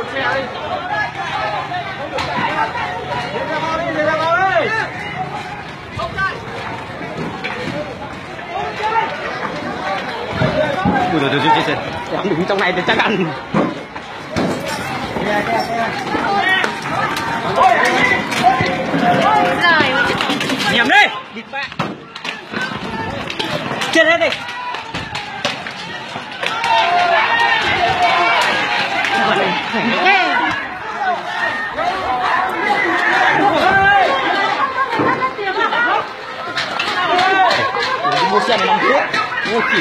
Ui rồi chết. Đứng trong này thì chắc ăn. Nhầm đi. Chết hết đi. Mua xe này làm thuốc. Mua kịp.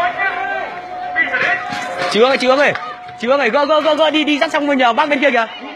Chị Hương ơi, gỡ đi dắt xong rồi nhờ bác bên kia kìa.